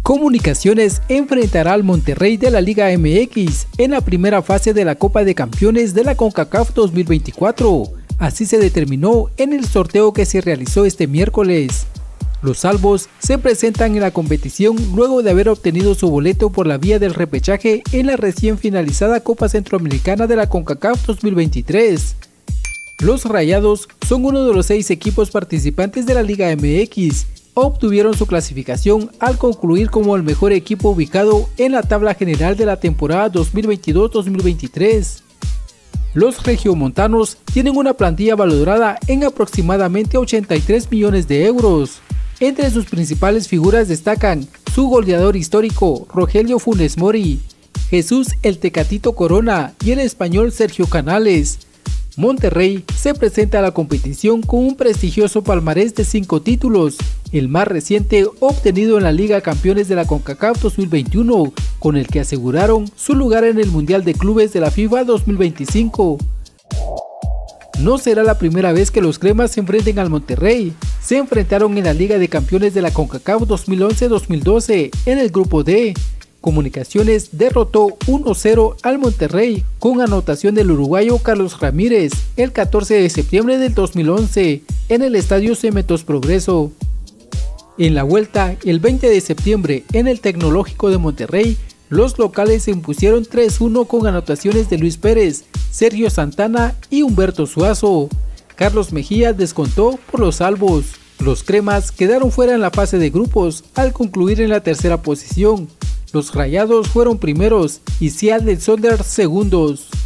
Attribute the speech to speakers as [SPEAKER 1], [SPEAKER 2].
[SPEAKER 1] Comunicaciones enfrentará al Monterrey de la Liga MX en la primera fase de la Copa de Campeones de la CONCACAF 2024. Así se determinó en el sorteo que se realizó este miércoles. Los albos se presentan en la competición luego de haber obtenido su boleto por la vía del repechaje en la recién finalizada Copa Centroamericana de la CONCACAF 2023. Los Rayados son uno de los 6 equipos participantes de la Liga MX. Obtuvieron su clasificación al concluir como el mejor equipo ubicado en la tabla general de la temporada 2022-2023. Los regiomontanos tienen una plantilla valorada en aproximadamente 83 millones de euros. Entre sus principales figuras destacan su goleador histórico Rogelio Funes Mori, Jesús el Tecatito Corona y el español Sergio Canales. Monterrey se presenta a la competición con un prestigioso palmarés de 5 títulos, el más reciente obtenido en la Liga Campeones de la CONCACAF 2021, con el que aseguraron su lugar en el Mundial de Clubes de la FIFA 2025. No será la primera vez que los cremas se enfrenten al Monterrey. Se enfrentaron en la Liga de Campeones de la CONCACAF 2011-2012 en el Grupo D. Comunicaciones derrotó 1-0 al Monterrey con anotación del uruguayo Carlos Ramírez el 14 de septiembre del 2011 en el Estadio Cementos Progreso. En la vuelta, el 20 de septiembre en el Tecnológico de Monterrey, los locales se impusieron 3-1 con anotaciones de Luis Pérez, Sergio Santana y Humberto Suazo. Carlos Mejía descontó por los albos. Los cremas quedaron fuera en la fase de grupos al concluir en la tercera posición. Los Rayados fueron primeros y Seattle Sounders segundos.